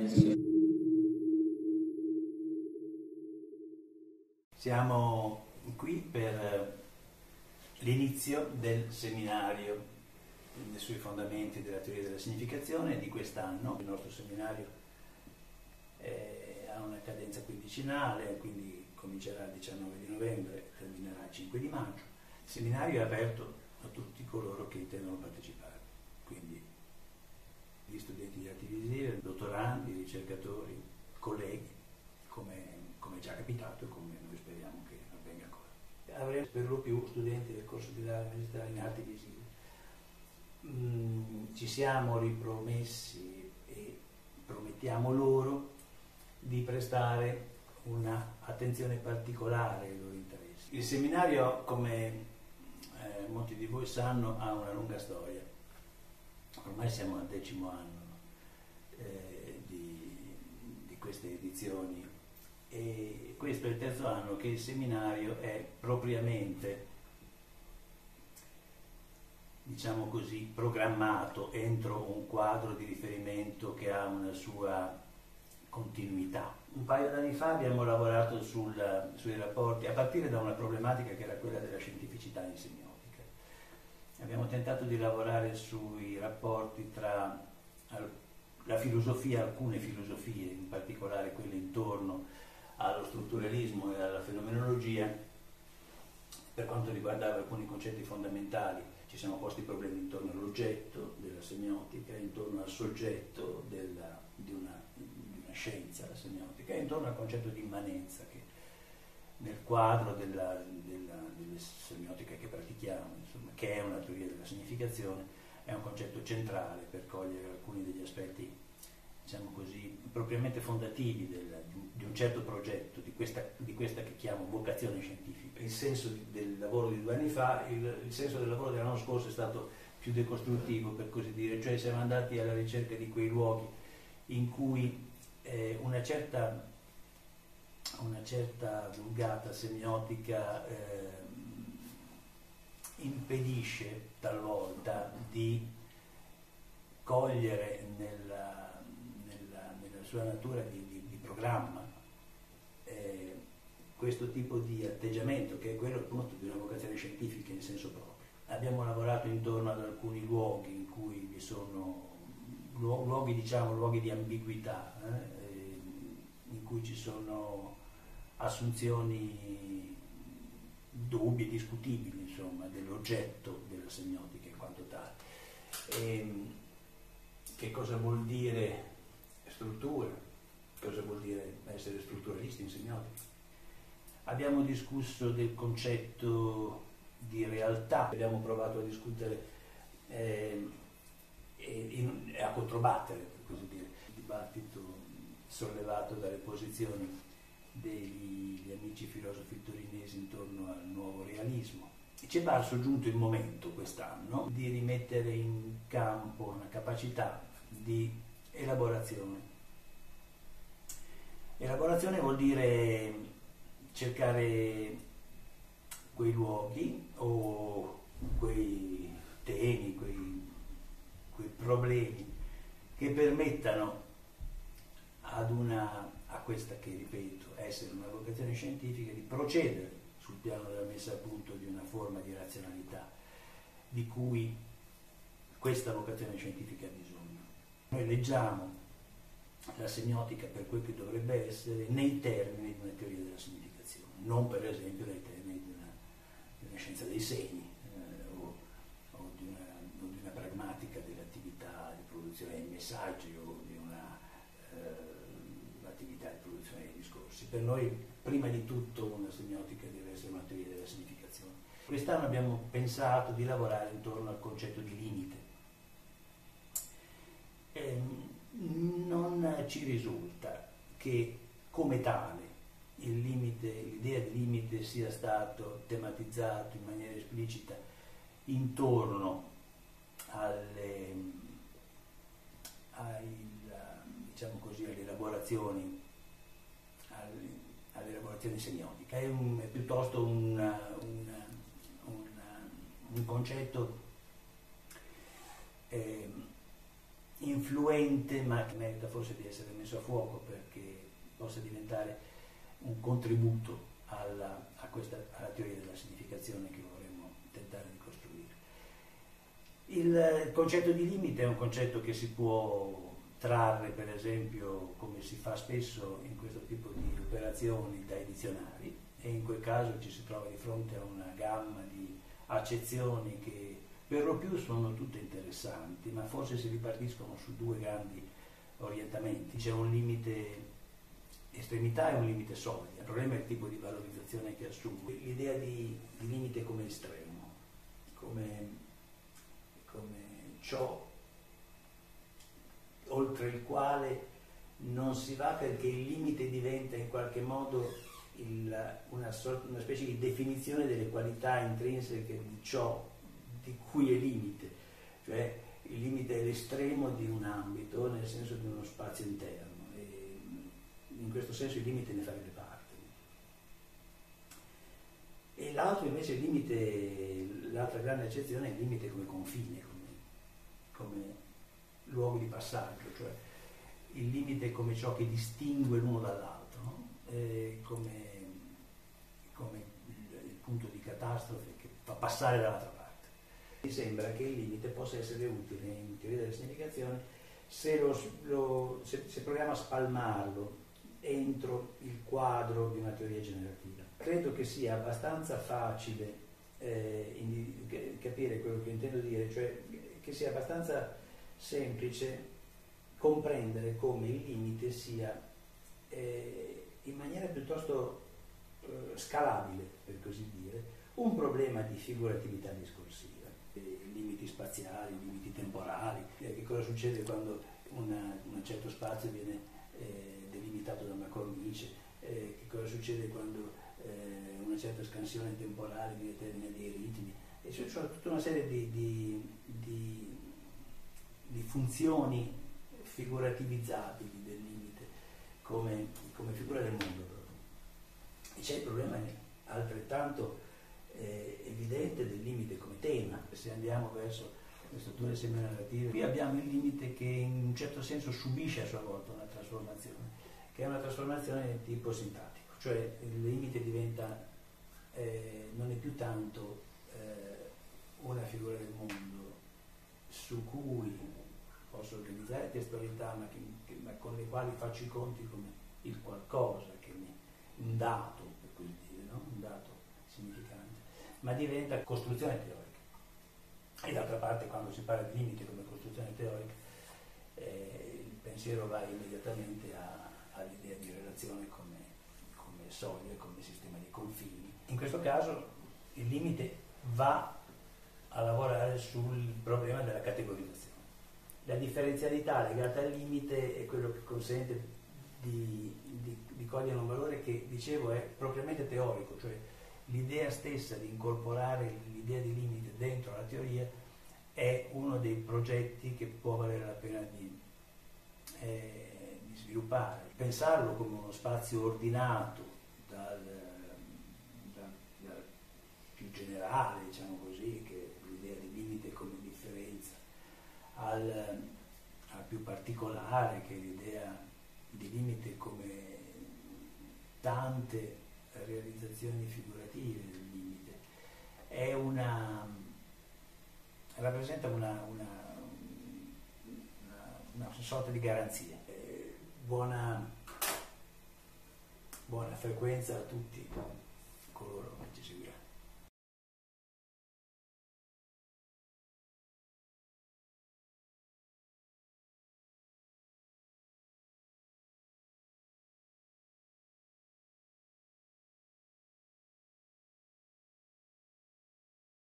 Siamo qui per l'inizio del seminario sui fondamenti della teoria della significazione di quest'anno. Il nostro seminario ha una cadenza quindicinale, quindi comincerà il 19 di novembre e terminerà il 5 di maggio. Il seminario è aperto a tutti coloro che intendono partecipare, quindi gli studenti di arti visive, dottorandi, ricercatori, colleghi, come è già capitato e come noi speriamo che avvenga ancora. Avremo per lo più studenti del corso di laurea magistrale in arti visive. Ci siamo ripromessi e promettiamo loro di prestare una attenzione particolare ai loro interessi. Il seminario, come molti di voi sanno, ha una lunga storia. Ormai siamo al 10° anno di queste edizioni e questo è il 3° anno che il seminario è propriamente, diciamo così, programmato entro un quadro di riferimento che ha una sua continuità. Un paio d'anni fa abbiamo lavorato sui rapporti, a partire da una problematica che era quella della scientificità in semiotica. Abbiamo tentato di lavorare sui rapporti tra la filosofia, alcune filosofie, in particolare quelle intorno allo strutturalismo e alla fenomenologia. Per quanto riguardava alcuni concetti fondamentali, ci siamo posti problemi intorno all'oggetto della semiotica, intorno al soggetto di una scienza, la semiotica, e intorno al concetto di immanenza che nel quadro della semiotica che pratichiamo, insomma, che è una teoria della significazione, è un concetto centrale per cogliere alcuni degli aspetti, diciamo così, propriamente fondativi di un certo progetto, di questa che chiamo vocazione scientifica. Il senso del lavoro di 2 anni fa, il senso del lavoro dell'anno scorso è stato più decostruttivo, per così dire, cioè siamo andati alla ricerca di quei luoghi in cui una certa vulgata semiotica impedisce talvolta di cogliere nella sua natura di programma questo tipo di atteggiamento, che è quello appunto di una vocazione scientifica in senso proprio. Abbiamo lavorato intorno ad alcuni luoghi in cui vi sono luoghi di ambiguità, in cui ci sono assunzioni dubbie, discutibili, insomma, dell'oggetto della semiotica in quanto tale. Che cosa vuol dire struttura? Cosa vuol dire essere strutturalisti in semiotica? Abbiamo discusso del concetto di realtà, abbiamo provato a discutere e a controbattere, per così dire, il dibattito sollevato dalle posizioni degli amici filosofi torinesi intorno al nuovo realismo. Ci è parso giunto il momento quest'anno di rimettere in campo una capacità di elaborazione. Elaborazione vuol dire cercare quei luoghi o quei temi, quei problemi che permettano a questa che, ripeto, essere una vocazione scientifica, di procedere sul piano della messa a punto di una forma di razionalità di cui questa vocazione scientifica ha bisogno. Noi leggiamo la semiotica per quel che dovrebbe essere nei termini di una teoria della significazione, non per esempio nei termini di una scienza dei segni o di una pragmatica dell'attività di produzione dei messaggi o di un'attività di produzione dei discorsi. Per noi, prima di tutto, una semiotica deve essere una teoria della significazione. Quest'anno abbiamo pensato di lavorare intorno al concetto di limite. Non ci risulta che come tale l'idea di limite sia stato tematizzato in maniera esplicita intorno diciamo così, alle elaborazioni semiotiche. È piuttosto un concetto influente, ma che merita forse di essere messo a fuoco perché possa diventare un contributo alla teoria della significazione che vorremmo tentare di costruire. Il concetto di limite è un concetto che si può trarre, per esempio, come si fa spesso in questo tipo di operazioni, dai dizionari, e in quel caso ci si trova di fronte a una gamma di accezioni che per lo più sono tutte interessanti, ma forse si ripartiscono su due grandi orientamenti. C'è un limite estremità e un limite soglia. Il problema è il tipo di valorizzazione che assume. L'idea di limite come estremo, come ciò oltre il quale non si va, perché il limite diventa in qualche modo una specie di definizione delle qualità intrinseche di ciò di cui è limite, cioè il limite è l'estremo di un ambito nel senso di uno spazio interno, e in questo senso il limite ne farebbe parte. E l'altro invece, il limite, l'altra grande accezione è il limite come confine, come luogo di passaggio, cioè il limite come ciò che distingue l'uno dall'altro, no? Come il punto di catastrofe che fa passare dall'altra parte. Mi sembra che il limite possa essere utile in teoria della significazione se proviamo a spalmarlo entro il quadro di una teoria generativa. Credo che sia abbastanza facile capire quello che intendo dire, cioè che sia abbastanza semplice comprendere come il limite sia in maniera piuttosto scalabile, per così dire, un problema di figuratività discorsiva, limiti spaziali, limiti temporali, che cosa succede quando un certo spazio viene delimitato da una cornice, che cosa succede quando una certa scansione temporale determina dei ritmi, e cioè tutta una serie di funzioni figurativizzabili del limite come figura del mondo proprio. E c'è il problema altrettanto evidente del limite come tema. Se andiamo verso le strutture seminarrative, qui abbiamo il limite che in un certo senso subisce a sua volta una trasformazione, che è una trasformazione di tipo sintattico, cioè il limite diventa non è più tanto una figura del mondo su cui posso organizzare testualità, ma con le quali faccio i conti come il qualcosa, che un dato, per così dire, no? Un dato significante, ma diventa costruzione teorica. E d'altra parte, quando si parla di limite come costruzione teorica, il pensiero va immediatamente all'idea di relazione come soglia, come sistema di confini. In questo caso il limite va a lavorare sul problema della categorizzazione. La differenzialità legata al limite è quello che consente di cogliere un valore che, dicevo, è propriamente teorico, cioè l'idea stessa di incorporare l'idea di limite dentro la teoria è uno dei progetti che può valere la pena di sviluppare. Pensarlo come uno spazio ordinato dal più generale, diciamo così, che l'idea di limite come differenza, al più particolare, che è l'idea di limite come tante realizzazioni figurative del limite, rappresenta una sorta di garanzia. Buona frequenza a tutti coloro che ci seguiranno.